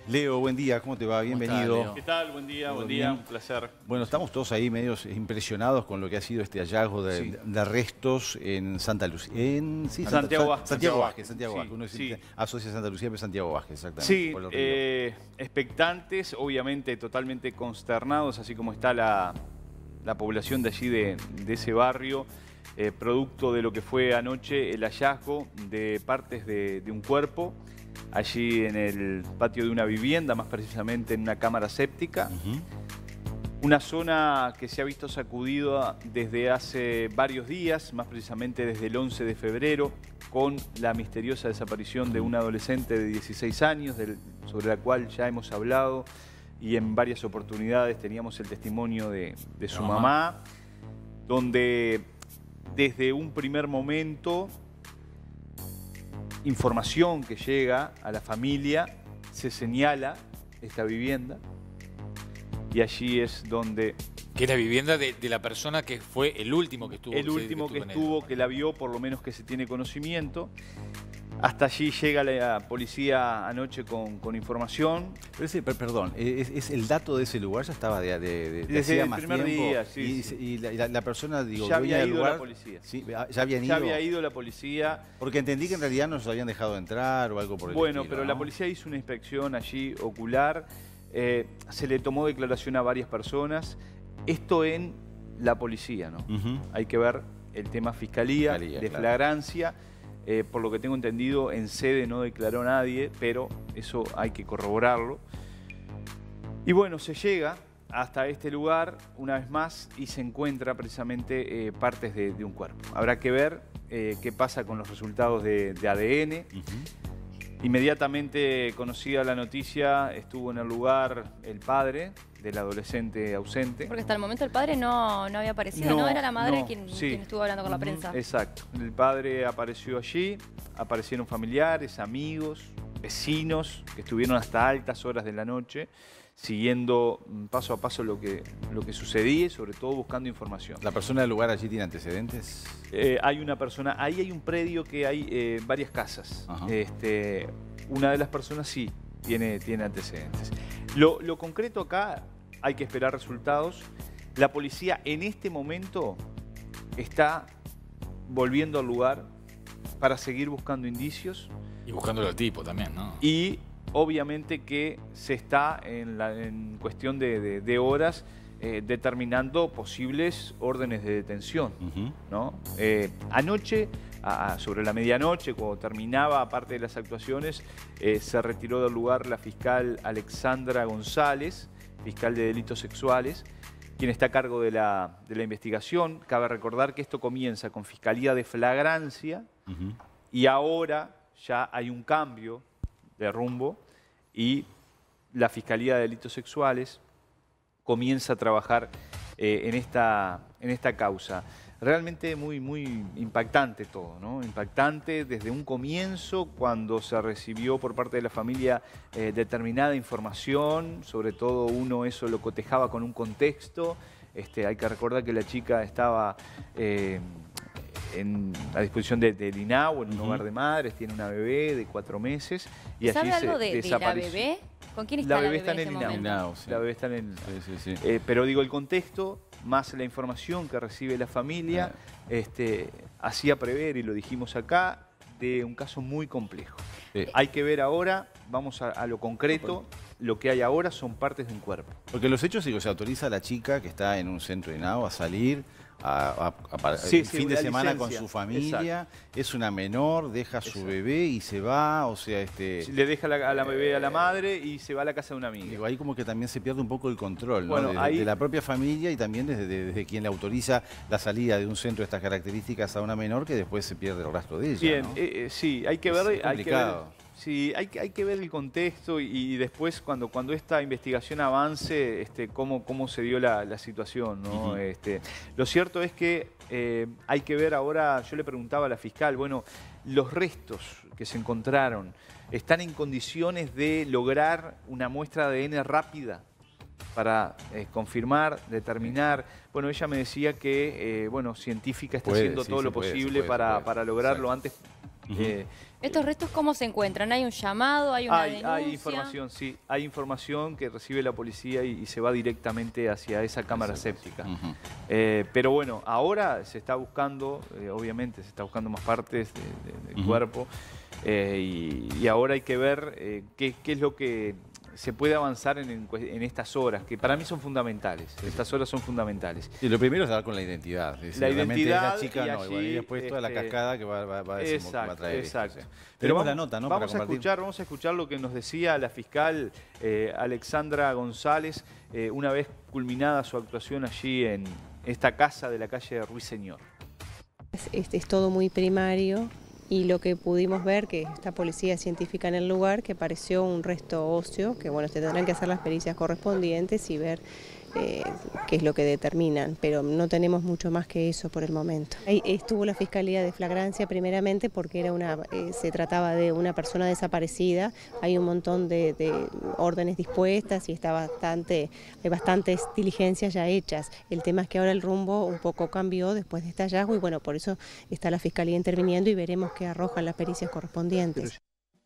Leo, buen día, ¿cómo te va? Bienvenido. ¿Qué tal? Buen día, un placer. Bueno, estamos todos ahí medios impresionados con lo que ha sido este hallazgo de restos en Santa Lucía. Santiago Vázquez. Santiago Vázquez. Uno sí. asocia Santa Lucía, pero Santiago Vázquez, exactamente. Sí, por el río. expectantes, obviamente totalmente consternados, así como está la población de allí, de ese barrio, producto de lo que fue anoche el hallazgo de partes de un cuerpo, allí en el patio de una vivienda, más precisamente en una cámara séptica. Una zona que se ha visto sacudida desde hace varios días, más precisamente desde el 11 de febrero, con la misteriosa desaparición de un adolescente de 16 años, sobre la cual ya hemos hablado y en varias oportunidades teníamos el testimonio de su mamá, donde desde un primer momento, información que llega a la familia, se señala esta vivienda y allí es donde... Que es la vivienda de la persona que fue el último que estuvo. El último que estuvo, que la vio, por lo menos que se tiene conocimiento. Hasta allí llega la policía anoche con información. Pero perdón, ¿es el dato de ese lugar ya estaba desde el primer día, sí. Y la persona, digo, ya había ido lugar, la policía. ¿sí? ¿Ya habían ido? Ya había ido la policía. Porque entendí que en realidad no nos habían dejado entrar o algo por el estilo. Bueno, pero la policía hizo una inspección allí ocular. Se le tomó declaración a varias personas. Esto en la policía, ¿no? Hay que ver el tema fiscalía de flagrancia. Por lo que tengo entendido, en sede no declaró nadie, pero eso hay que corroborarlo. Y bueno, se llega hasta este lugar una vez más y se encuentra precisamente partes de un cuerpo. Habrá que ver qué pasa con los resultados de ADN. Inmediatamente conocida la noticia, estuvo en el lugar el padre del adolescente ausente. Porque hasta el momento el padre no había aparecido, ¿no? Era la madre quien estuvo hablando con la prensa. Exacto. El padre apareció allí, aparecieron familiares, amigos, vecinos, que estuvieron hasta altas horas de la noche, siguiendo paso a paso lo que sucedía y sobre todo buscando información. ¿La persona del lugar allí tiene antecedentes? Hay una persona, ahí hay un predio que hay varias casas. Una de las personas sí tiene antecedentes. Lo concreto acá, hay que esperar resultados. La policía en este momento está volviendo al lugar para seguir buscando indicios. Y buscándolo al tipo también, ¿no? Y obviamente que se está en cuestión de horas determinando posibles órdenes de detención, ¿no? Anoche, sobre la medianoche, cuando terminaba parte de las actuaciones, se retiró del lugar la fiscal Alexandra González, fiscal de delitos sexuales, quien está a cargo de la investigación. Cabe recordar que esto comienza con fiscalía de flagrancia y ahora ya hay un cambio de rumbo y la Fiscalía de Delitos Sexuales comienza a trabajar en esta causa. Realmente muy impactante todo, ¿no? Impactante desde un comienzo, cuando se recibió por parte de la familia determinada información, sobre todo uno eso lo cotejaba con un contexto. Hay que recordar que la chica estaba a disposición del INAU, en un hogar de madres, tiene una bebé de 4 meses. Y ¿Sabe allí algo se de la bebé? ¿Con quién está la bebé está en este momento? La bebé está en el INAU. Pero digo, el contexto, más la información que recibe la familia, hacía prever, y lo dijimos acá, de un caso muy complejo. Hay que ver ahora, vamos a lo concreto. Lo que hay ahora son partes de un cuerpo. Porque los hechos, digo, se autoriza a la chica que está en un centro de INAU a salir el fin de semana con su familia. Es una menor, deja a su bebé y se va, o sea... Le deja a la bebé a la madre y se va a la casa de una amiga. Digo, ahí como que también se pierde un poco el control, ¿no? Bueno, de la propia familia y también desde quien le autoriza la salida de un centro de estas características a una menor, que después se pierde el rastro de ella. Bien, ¿no? sí, hay que ver... Es complicado. Sí, hay que ver el contexto y después cuando esta investigación avance, cómo se dio la situación, ¿no? Lo cierto es que hay que ver ahora, yo le preguntaba a la fiscal, bueno, los restos que se encontraron, ¿están en condiciones de lograr una muestra de ADN rápida para confirmar, determinar? Bueno, ella me decía que, científica está haciendo todo lo posible para lograrlo antes ¿Estos restos cómo se encuentran? ¿Hay un llamado? ¿Hay una denuncia? Hay información, sí. Hay información que recibe la policía y se va directamente hacia esa cámara séptica. Pero bueno, ahora se está buscando, obviamente, se está buscando más partes del cuerpo. Y ahora hay que ver qué es lo que se puede avanzar en estas horas, que para mí son fundamentales. Estas horas son fundamentales. Y lo primero es dar con la identidad. Es decir, la identidad, es la chica, no, y después toda la cascada que va a traer. Exacto. Tenemos la nota, ¿no? Vamos a escuchar lo que nos decía la fiscal Alexandra González una vez culminada su actuación allí en esta casa de la calle Ruiseñor. Es todo muy primario. Y lo que pudimos ver, que esta policía científica en el lugar, que apareció un resto óseo, que bueno, se tendrán que hacer las pericias correspondientes y ver qué es lo que determinan, pero no tenemos mucho más que eso por el momento. Ahí estuvo la Fiscalía de Flagrancia primeramente porque se trataba de una persona desaparecida, hay un montón de órdenes dispuestas y hay bastantes diligencias ya hechas. El tema es que ahora el rumbo un poco cambió después de este hallazgo y bueno, por eso está la Fiscalía interviniendo y veremos qué arrojan las pericias correspondientes.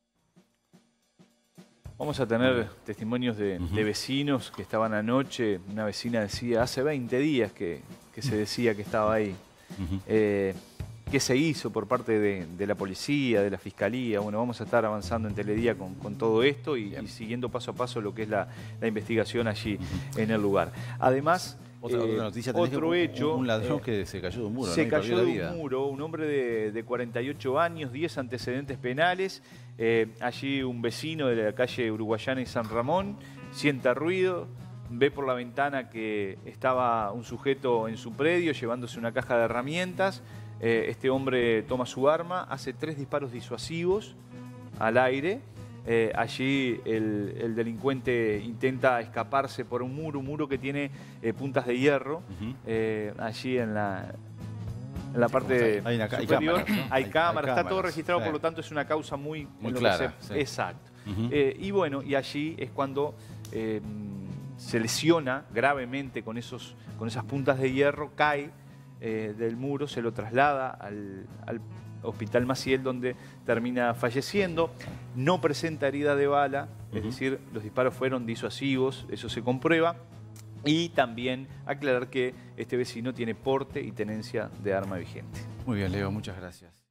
Vamos a tener testimonios de vecinos que estaban anoche. Una vecina decía, hace 20 días que se decía que estaba ahí. ¿Qué se hizo por parte de la policía, de la fiscalía? Bueno, vamos a estar avanzando en Teledía con todo esto y siguiendo paso a paso lo que es la investigación allí en el lugar. Además, otra noticia, otro hecho, un ladrón que se cayó de un muro. Se cayó de un muro, un hombre de 48 años, 10 antecedentes penales. Allí un vecino de la calle Uruguayana y San Ramón sienta ruido, ve por la ventana que estaba un sujeto en su predio llevándose una caja de herramientas. Este hombre toma su arma, hace 3 disparos disuasivos al aire. Allí el delincuente intenta escaparse por un muro que tiene puntas de hierro. Allí en la parte superior hay cámaras, está todo registrado, por lo tanto es una causa muy clara. Exacto. Y bueno, y allí es cuando se lesiona gravemente con esas puntas de hierro, cae del muro, se lo traslada al Hospital Maciel, donde termina falleciendo. No presenta herida de bala, es decir, los disparos fueron disuasivos, eso se comprueba. Y también aclarar que este vecino tiene porte y tenencia de arma vigente. Muy bien, Leo, muchas gracias.